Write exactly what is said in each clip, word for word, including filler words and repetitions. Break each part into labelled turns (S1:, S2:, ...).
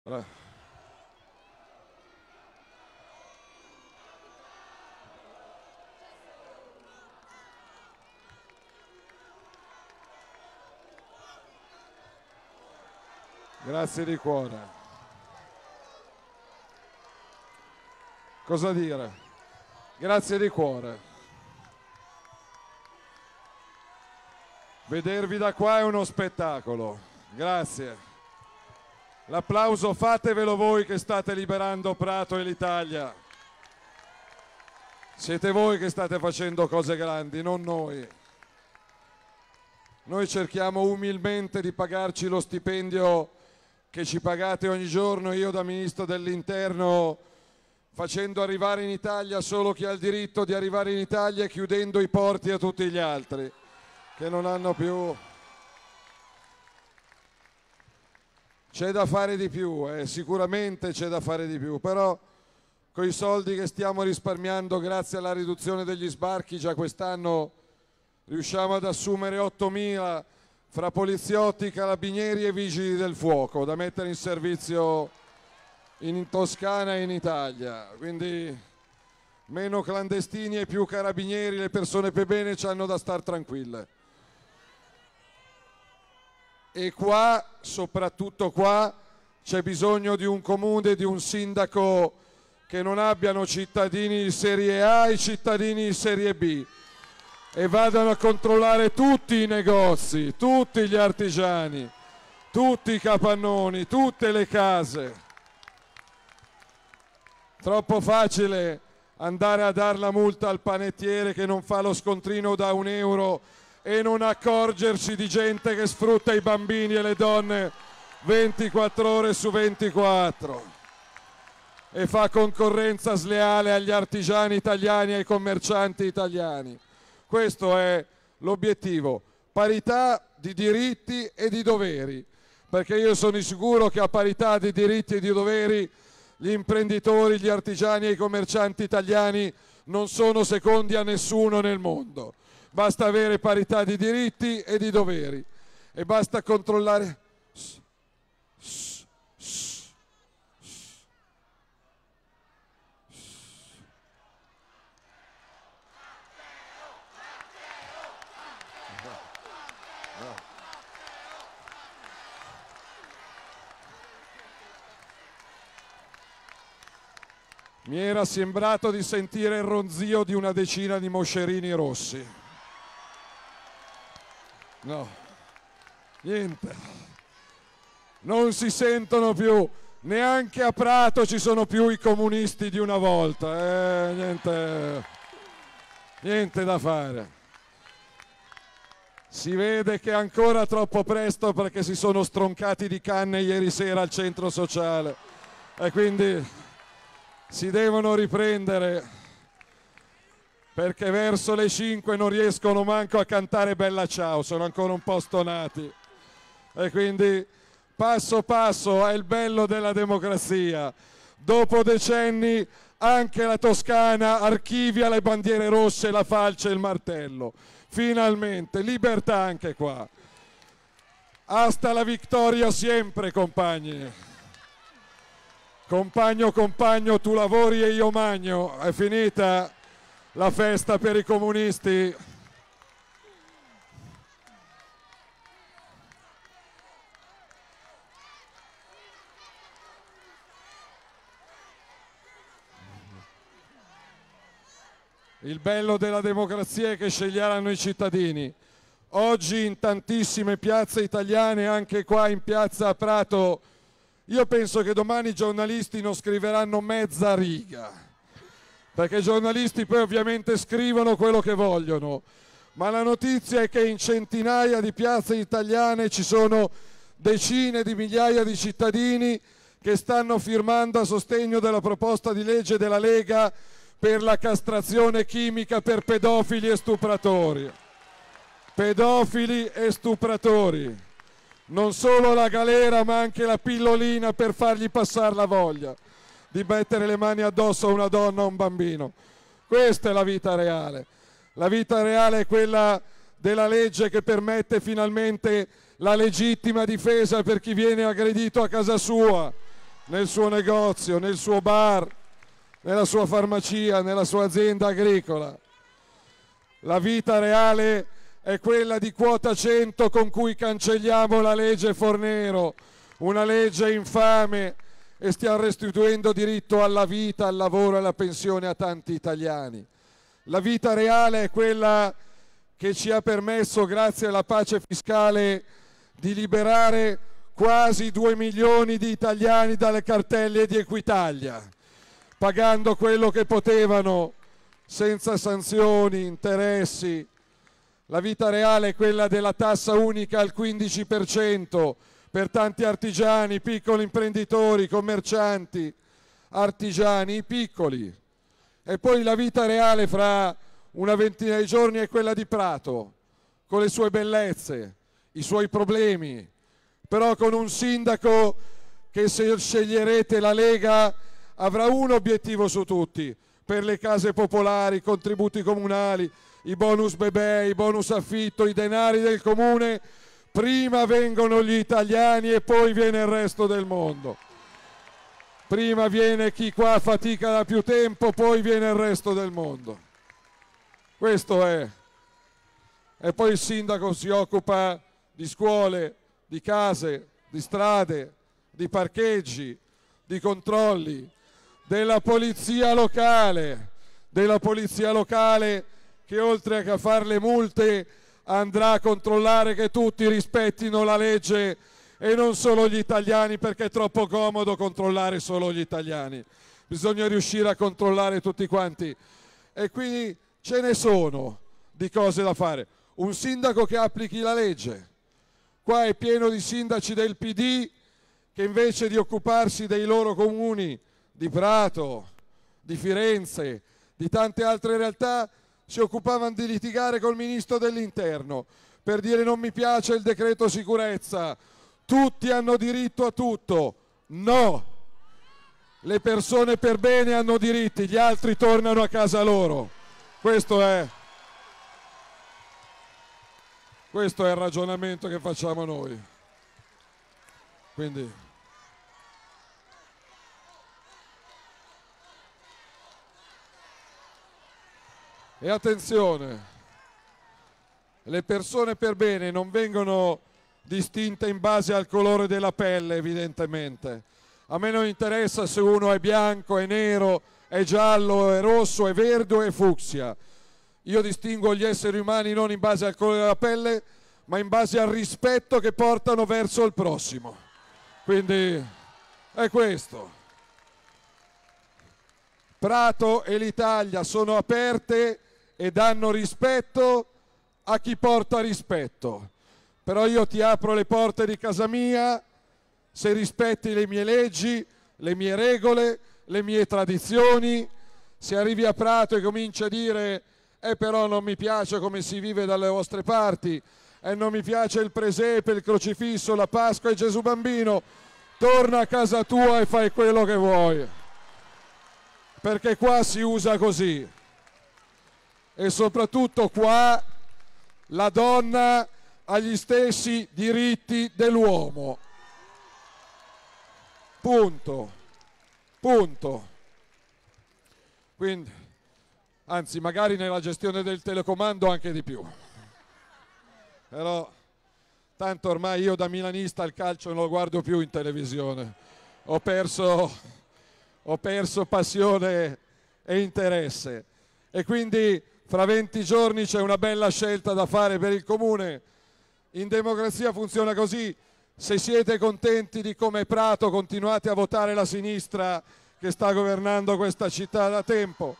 S1: Allora. Grazie di cuore. Cosa dire? Grazie di cuore. Vedervi da qua è uno spettacolo. Grazie. L'applauso fatevelo voi che state liberando Prato e l'Italia. Siete voi che state facendo cose grandi, non noi. Noi cerchiamo umilmente di pagarci lo stipendio che ci pagate ogni giorno, io da Ministro dell'Interno, facendo arrivare in Italia solo chi ha il diritto di arrivare in Italia e chiudendo i porti a tutti gli altri che non hanno più. C'è da fare di più, eh, sicuramente c'è da fare di più, però con i soldi che stiamo risparmiando grazie alla riduzione degli sbarchi già quest'anno riusciamo ad assumere ottomila fra poliziotti, carabinieri e vigili del fuoco da mettere in servizio in Toscana e in Italia, quindi meno clandestini e più carabinieri, le persone per bene c'hanno da star tranquille. E qua, soprattutto qua, c'è bisogno di un comune, di un sindaco che non abbiano cittadini di serie A e cittadini di serie B e vadano a controllare tutti i negozi, tutti gli artigiani, tutti i capannoni, tutte le case. Troppo facile andare a dar la multa al panettiere che non fa lo scontrino da un euro e non accorgersi di gente che sfrutta i bambini e le donne ventiquattro ore su ventiquattro e fa concorrenza sleale agli artigiani italiani e ai commercianti italiani. Questo è l'obiettivo, parità di diritti e di doveri, perché io sono sicuro che a parità di diritti e di doveri gli imprenditori, gli artigiani e i commercianti italiani non sono secondi a nessuno nel mondo. Basta avere parità di diritti e di doveri e basta controllare. Mi era sembrato di sentire il ronzio di una decina di moscerini rossi. No, niente, non si sentono più, neanche a Prato ci sono più i comunisti di una volta, eh, niente, niente da fare. Si vede che è ancora troppo presto perché si sono stroncati di canne ieri sera al centro sociale e quindi si devono riprendere, perché verso le cinque non riescono manco a cantare Bella Ciao, sono ancora un po' stonati. E quindi passo passo è il bello della democrazia. Dopo decenni anche la Toscana archivia le bandiere rosse, la falce e il martello. Finalmente, libertà anche qua. Hasta la vittoria sempre, compagni. Compagno, compagno, tu lavori e io magno. È finita la festa per i comunisti. Il bello della democrazia è che sceglieranno i cittadini. Oggi in tantissime piazze italiane, anche qua in piazza Prato, io penso che domani i giornalisti non scriveranno mezza riga. Perché i giornalisti poi ovviamente scrivono quello che vogliono, ma la notizia è che in centinaia di piazze italiane ci sono decine di migliaia di cittadini che stanno firmando a sostegno della proposta di legge della Lega per la castrazione chimica per pedofili e stupratori. Pedofili e stupratori. Non solo la galera ma anche la pillolina per fargli passare la voglia di mettere le mani addosso a una donna o a un bambino. Questa è la vita reale. La vita reale è quella della legge che permette finalmente la legittima difesa per chi viene aggredito a casa sua, nel suo negozio, nel suo bar, nella sua farmacia, nella sua azienda agricola. La vita reale è quella di quota cento con cui cancelliamo la legge Fornero, una legge infame, e stiamo restituendo diritto alla vita, al lavoro e alla pensione a tanti italiani. La vita reale è quella che ci ha permesso, grazie alla pace fiscale, di liberare quasi due milioni di italiani dalle cartelle di Equitalia, pagando quello che potevano, senza sanzioni, interessi. La vita reale è quella della tassa unica al quindici per cento per tanti artigiani, piccoli imprenditori, commercianti, artigiani, i piccoli. E poi la vita reale fra una ventina di giorni è quella di Prato, con le sue bellezze, i suoi problemi, però con un sindaco che, se sceglierete la Lega, avrà un obiettivo su tutti: per le case popolari, i contributi comunali, i bonus bebè, i bonus affitto, i denari del comune. Prima vengono gli italiani e poi viene il resto del mondo. Prima viene chi qua fatica da più tempo, poi viene il resto del mondo. Questo è. E poi il sindaco si occupa di scuole, di case, di strade, di parcheggi, di controlli, della polizia locale, della polizia locale che, oltre a fare le multe, andrà a controllare che tutti rispettino la legge e non solo gli italiani, perché è troppo comodo controllare solo gli italiani. Bisogna riuscire a controllare tutti quanti. E quindi ce ne sono di cose da fare. Un sindaco che applichi la legge. Qua è pieno di sindaci del P D che, invece di occuparsi dei loro comuni, di Prato, di Firenze, di tante altre realtà, si occupavano di litigare col ministro dell'Interno per dire: non mi piace il decreto sicurezza, tutti hanno diritto a tutto. No, le persone per bene hanno diritti, gli altri tornano a casa loro. Questo è, questo è il ragionamento che facciamo noi. Quindi e attenzione, le persone per bene non vengono distinte in base al colore della pelle, evidentemente. A me non interessa se uno è bianco, è nero, è giallo, è rosso, è verde o è fucsia. Io distingo gli esseri umani non in base al colore della pelle, ma in base al rispetto che portano verso il prossimo. Quindi è questo. Prato e l'Italia sono aperte e danno rispetto a chi porta rispetto. Però io ti apro le porte di casa mia se rispetti le mie leggi, le mie regole, le mie tradizioni. Se arrivi a Prato e cominci a dire: eh però non mi piace come si vive dalle vostre parti, e eh, non mi piace il presepe, il crocifisso, la Pasqua e Gesù bambino, torna a casa tua e fai quello che vuoi, perché qua si usa così. E soprattutto qua la donna ha gli stessi diritti dell'uomo. Punto. Punto. Quindi, anzi, magari nella gestione del telecomando anche di più. Però tanto ormai io da milanista il calcio non lo guardo più in televisione. Ho perso, ho perso passione e interesse. E quindi fra venti giorni c'è una bella scelta da fare per il comune. In democrazia funziona così: se siete contenti di come Prato, continuate a votare la sinistra che sta governando questa città da tempo.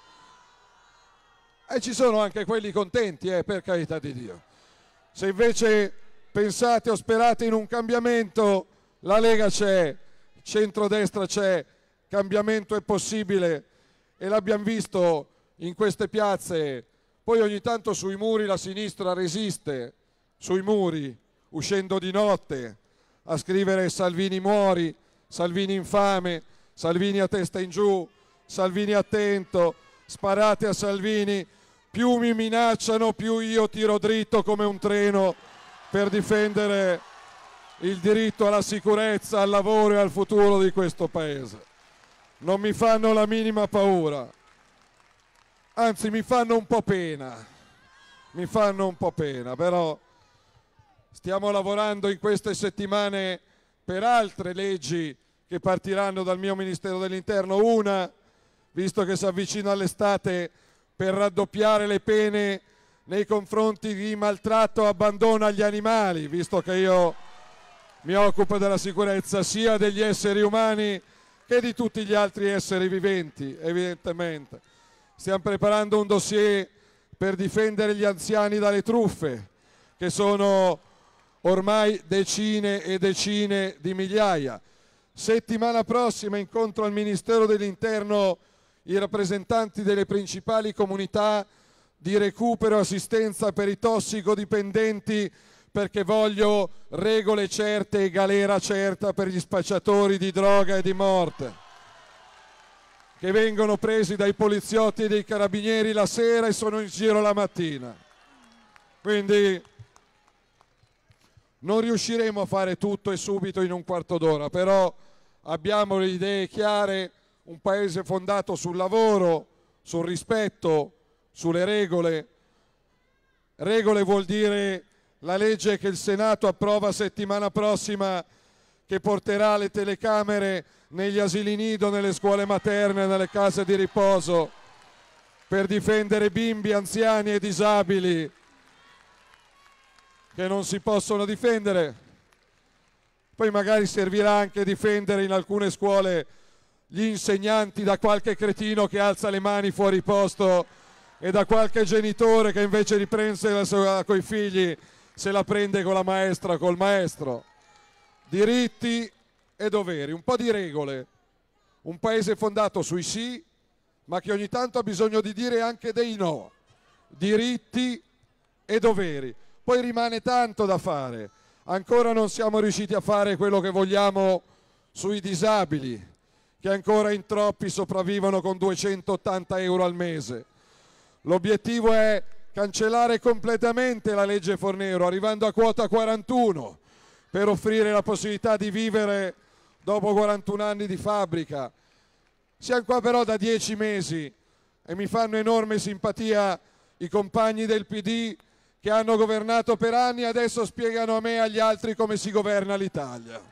S1: E ci sono anche quelli contenti, eh, per carità di Dio. Se invece pensate o sperate in un cambiamento, la Lega c'è, centrodestra c'è, cambiamento è possibile e l'abbiamo visto in queste piazze. Poi ogni tanto sui muri la sinistra resiste, sui muri, uscendo di notte a scrivere: Salvini muori, Salvini infame, Salvini a testa in giù, Salvini attento, sparate a Salvini. Più mi minacciano, più io tiro dritto come un treno per difendere il diritto alla sicurezza, al lavoro e al futuro di questo Paese. Non mi fanno la minima paura, anzi mi fanno un po' pena, mi fanno un po' pena, però stiamo lavorando in queste settimane per altre leggi che partiranno dal mio Ministero dell'Interno. Una, visto che si avvicina l'estate, per raddoppiare le pene nei confronti di maltratto e abbandono agli animali, visto che io mi occupo della sicurezza sia degli esseri umani che di tutti gli altri esseri viventi, evidentemente. Stiamo preparando un dossier per difendere gli anziani dalle truffe, che sono ormai decine e decine di migliaia. Settimana prossima incontro al Ministero dell'Interno i rappresentanti delle principali comunità di recupero e assistenza per i tossicodipendenti, perché voglio regole certe e galera certa per gli spacciatori di droga e di morte, che vengono presi dai poliziotti e dai carabinieri la sera e sono in giro la mattina. Quindi non riusciremo a fare tutto e subito in un quarto d'ora, però abbiamo le idee chiare, un paese fondato sul lavoro, sul rispetto, sulle regole. Regole vuol dire la legge che il Senato approva settimana prossima, che porterà le telecamere negli asili nido, nelle scuole materne, nelle case di riposo, per difendere bimbi, anziani e disabili che non si possono difendere. Poi magari servirà anche difendere in alcune scuole gli insegnanti da qualche cretino che alza le mani fuori posto e da qualche genitore che invece di prendersela con i figli se la prende con la maestra, col maestro. Diritti e doveri, un po' di regole, un paese fondato sui sì, ma che ogni tanto ha bisogno di dire anche dei no. Diritti e doveri. Poi rimane tanto da fare. Ancora non siamo riusciti a fare quello che vogliamo sui disabili, che ancora in troppi sopravvivono con duecentottanta euro al mese. L'obiettivo è cancellare completamente la legge Fornero, arrivando a quota quarantuno, per offrire la possibilità di vivere dopo quarantuno anni di fabbrica. Siamo qua però da dieci mesi e mi fanno enorme simpatia i compagni del P D che hanno governato per anni e adesso spiegano a me e agli altri come si governa l'Italia.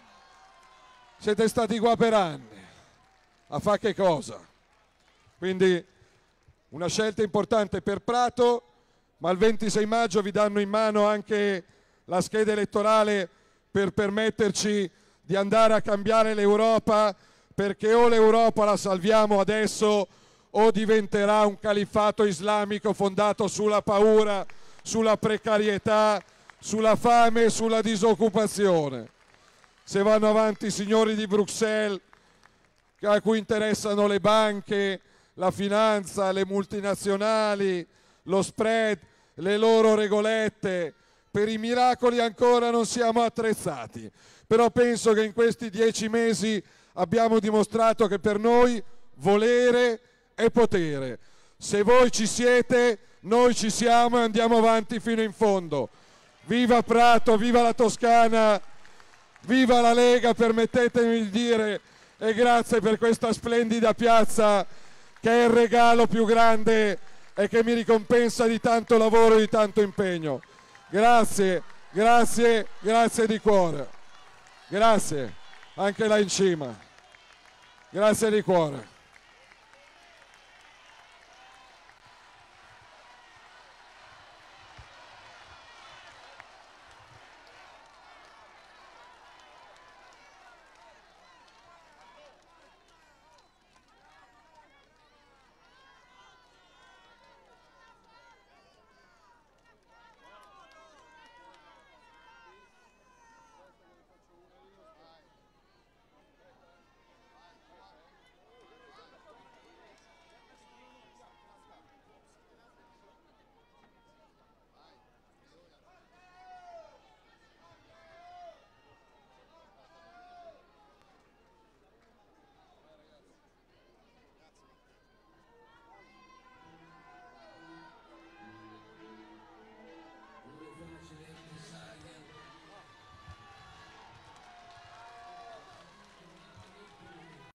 S1: Siete stati qua per anni. A fare che cosa? Quindi una scelta importante per Prato, ma il ventisei maggio vi danno in mano anche la scheda elettorale per permetterci di andare a cambiare l'Europa, perché o l'Europa la salviamo adesso o diventerà un califfato islamico fondato sulla paura, sulla precarietà, sulla fame e sulla disoccupazione. Se vanno avanti i signori di Bruxelles, a cui interessano le banche, la finanza, le multinazionali, lo spread, le loro regolette, per i miracoli ancora non siamo attrezzati. Però penso che in questi dieci mesi abbiamo dimostrato che per noi volere è potere. Se voi ci siete, noi ci siamo e andiamo avanti fino in fondo. Viva Prato, viva la Toscana, viva la Lega, permettetemi di dire, e grazie per questa splendida piazza che è il regalo più grande e che mi ricompensa di tanto lavoro e di tanto impegno. Grazie, grazie, grazie di cuore. Grazie, anche là in cima. Grazie di cuore.